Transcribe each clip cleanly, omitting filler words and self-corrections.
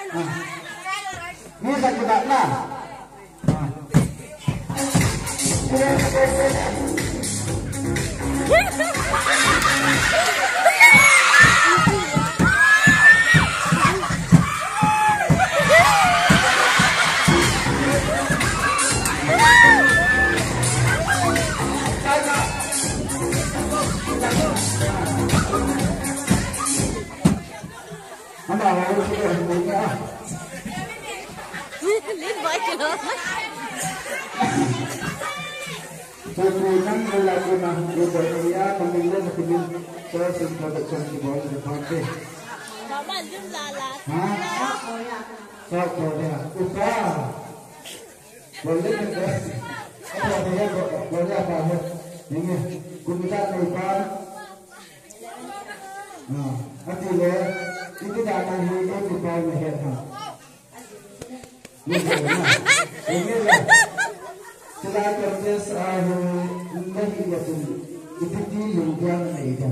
Ni satu tak lah. Pemilihan melakukan budaya pemilihan pemilihan proses production sebuah sesuatu. Mama jom lalat. Sok boleh. Upah. Boleh kan? Apa dia boleh apa? Ini guna upah. Nanti le itu dah akan hidup di bawah meher. Ini lah. Setelah kerja नहीं यतुन इतनी योग्यान नहीं था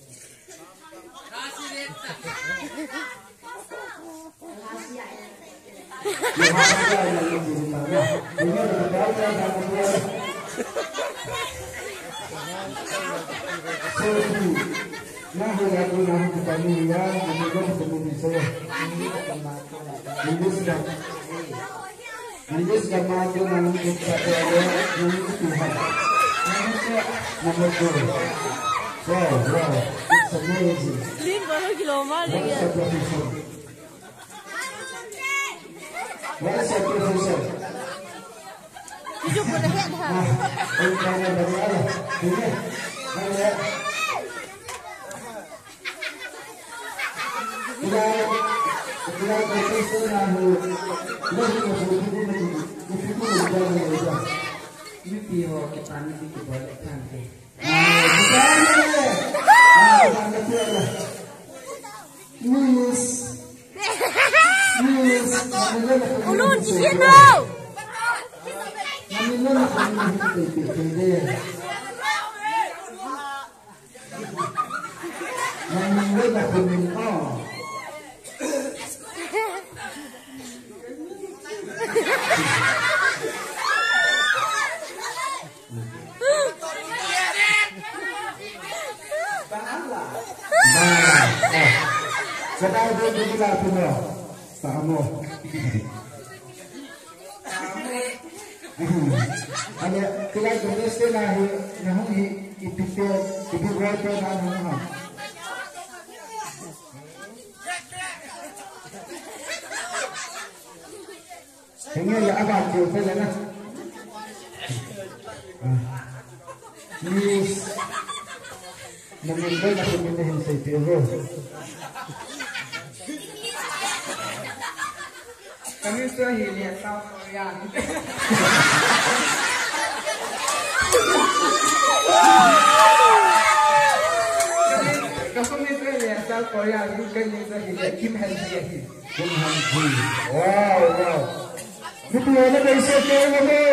ना हो या तो ना हो कमी या हमें को कमी से Inggris gambar tu nama kita ada nama Tuhan. Nama Tuhan. Wow, it's amazing. Lim baru kilometer lagi. What is your profession? Hidup pada head ha. Ini mana dari mana? Ini mana? Kita profession aku. Ini piho kita ni boleh kan? News. Ulun cincin tau. Sekarang dia bilang semua, sama. Ada kita jenis tu lah, yang itu berapa nama? Ini apa tu? Saya nak. News. Nampak tak pemilihan saya Kami sudah lihat South Korea. Kami sudah lihat South Korea. Kami sudah lihat Kim Han Ji. Wow. Itu ada bahasa Korea.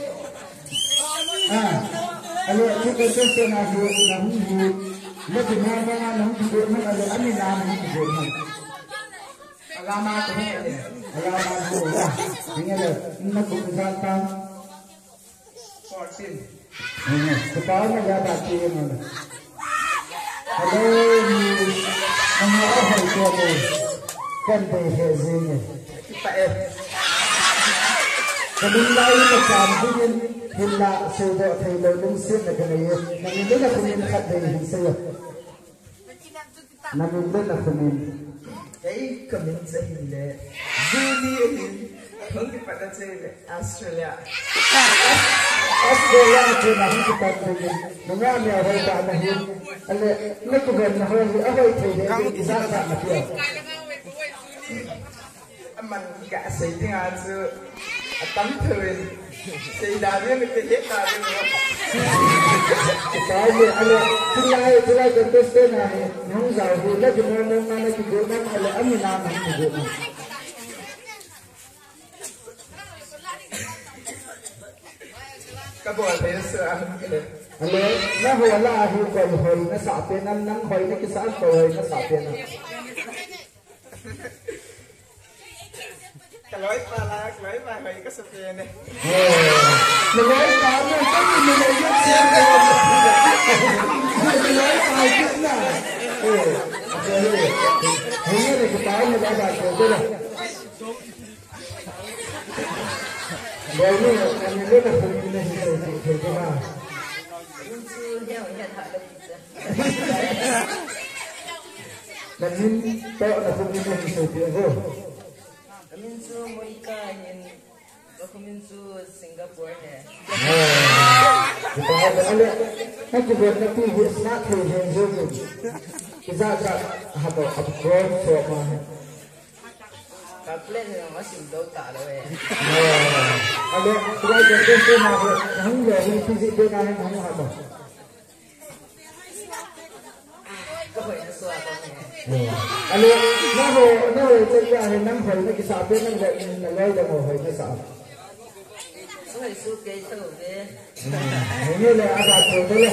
Kalau kita sesuatu nak lebih mana nak buat mana ada ani nama buat. Alamat tu ni. Alamat tu lah. Ini ada nak bukan 14. Ini sekarang ada baca mana? Hello, nama apa itu? Kan berhezini. Kita Kemulai macam ini hila sudah terlalu lungsin dengan ini. Namun dia pun ini kat dari saya. Namun dia pun ini. kami sehingga Juli mungkin pada saya Australia itu nanti kita pergi mengambil orang tanah ini. Ada lepas orang apa itu dia di sana macam. Aman gak saya tinggal tu tantuin saya dah ni kita lihat Saya tinggal contoh sana yang jauh lagi mana juga ada amin nama juga. Kabul biasa kita. Hello, na wala ahu ko hoy na sa atin nang hoy na kisa ko hoy na sa atin. cái lối ba hồi có sập tiền này mình nói có nhưng có gì mình lại rất xem mình nói ai chứ nào thế này cái cái mà đã đạt được đây này rồi nhưng mà anh biết là không như này thì thế nào mình tự là không như này thì tiền rồi mình su mới cả nhìn mình su Singapore này kita ada kan juga nanti wisma tu yang jauh kita ada apa upgrade semua kaplen yang masih jauh tak ada ada kalau jadi semua hang jadi fisik dia kan hang apa Kapag nasuwa ko ano naho jadi hari nang hari ni kisah apa nang nalai dah mau hari kisah Ay, suke ito, eh. Ini le ada tu le.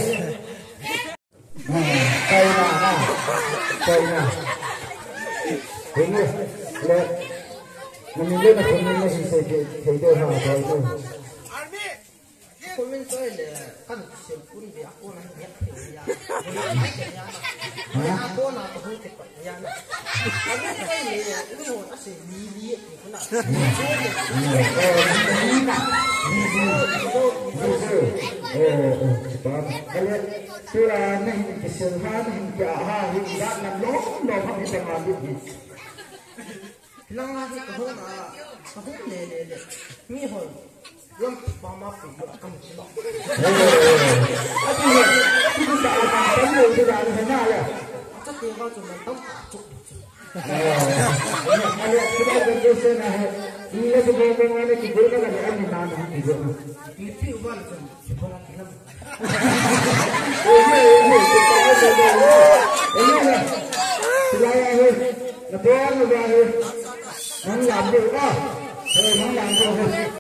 China. Ini le. Mình biết là mình mới sẽ thấy được họ rồi chứ. Komen so ile kan sempuri dia aku nak lihat dia. Aku nak tahu cepat ya. Aku kan ile itu mau tak sih lihat itu nak. Cepat. Kalau pula nih kesalahan jahat tidak nol apa bisa ngambil. Lang lagi tahu le. Ni hol. Yang mama pergi akan sebab. Itu tak akan tahu sudah ada mana ya. Tapi kau cuma tahu cuk. Kalau kita berdosa nah, ini sebab mana kita boleh kan ada ni nana itu. Itu bukan sekolah film. Ini lah. Selain itu, lepas itu, nang lampu ah, nang lampu.